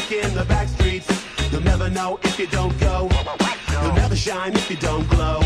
music in the back streets. You'll never know if you don't go. You'll never shine if you don't glow.